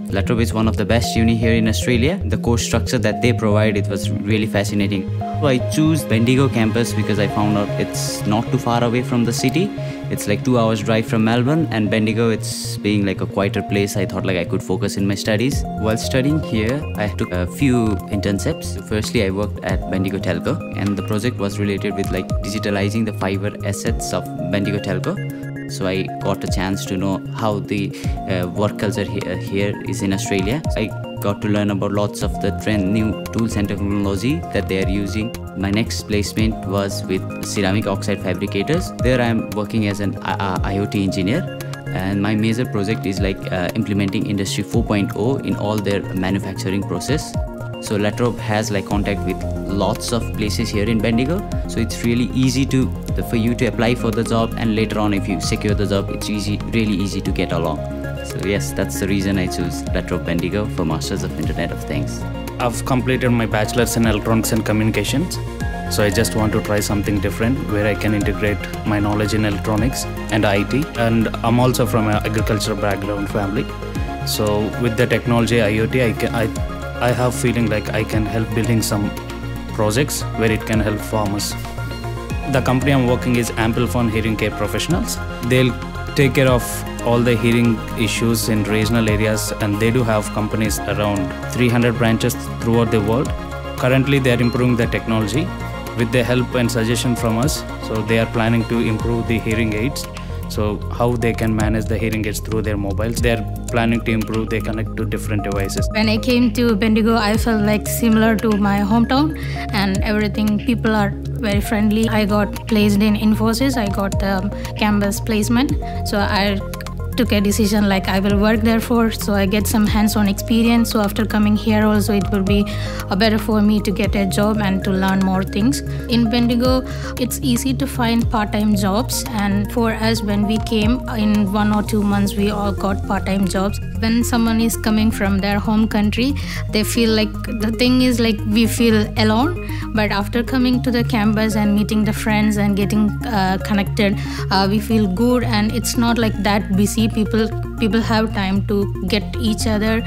La Trobe is one of the best uni here in Australia. The course structure that they provide, it was really fascinating. So I choose Bendigo campus because I found out it's not too far away from the city. It's like 2 hours drive from Melbourne, and Bendigo, it's being like a quieter place. I thought like I could focus in my studies. While studying here, I took a few internships. Firstly, I worked at Bendigo Telco, and the project was related with like digitalizing the fiber assets of Bendigo Telco. So I got a chance to know how the work culture here is in Australia. I got to learn about lots of the new tools and technology that they are using. My next placement was with ceramic oxide fabricators. There I am working as an IoT engineer, and my major project is like implementing Industry 4.0 in all their manufacturing process. So La Trobe has like contact with lots of places here in Bendigo, so it's really easy for you to apply for the job, and later on if you secure the job, it's really easy to get along. So yes, that's the reason I choose La Trobe Bendigo for Masters of Internet of Things. I've completed my bachelor's in electronics and communications, so I just want to try something different where I can integrate my knowledge in electronics and IT. And I'm also from an agricultural background family, so with the technology IoT, I have feeling like I can help building some projects where it can help farmers. The company I'm working is Amplifon Hearing Care Professionals. They'll take care of all the hearing issues in regional areas, and they do have companies around 300 branches throughout the world. Currently they are improving the technology with the help and suggestion from us. So they are planning to improve the hearing aids. So how they can manage the hearing aids through their mobiles. They are planning to improve, they connect to different devices. When I came to Bendigo, I felt like similar to my hometown, and everything, people are very friendly. I got placed in Infosys, I got the campus placement. So I took a decision like I will work there so I get some hands-on experience. So after coming here also, it will be better for me to get a job and to learn more things. In Bendigo, it's easy to find part-time jobs, and for us, when we came in 1 or 2 months, we all got part-time jobs. When someone is coming from their home country, they feel like, the thing is like we feel alone, but after coming to the campus and meeting the friends and getting connected, we feel good, and it's not like that busy. People have time to get each other,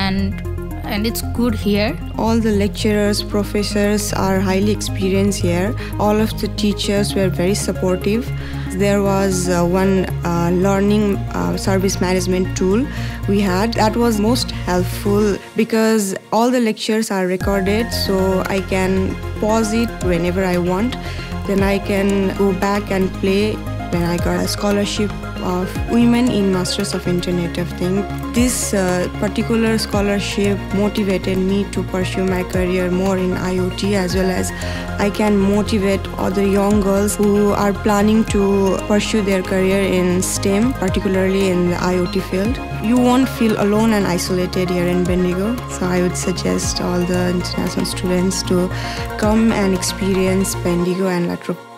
and it's good here. All the lecturers, professors are highly experienced here. All of the teachers were very supportive. There was one learning service management tool we had that was most helpful because all the lectures are recorded, so I can pause it whenever I want. Then I can go back and play. When I got a scholarship of Women in Masters of Internet of Things. This particular scholarship motivated me to pursue my career more in IoT, as well as I can motivate other young girls who are planning to pursue their career in STEM, particularly in the IoT field. You won't feel alone and isolated here in Bendigo, so I would suggest all the international students to come and experience Bendigo and La Trobe.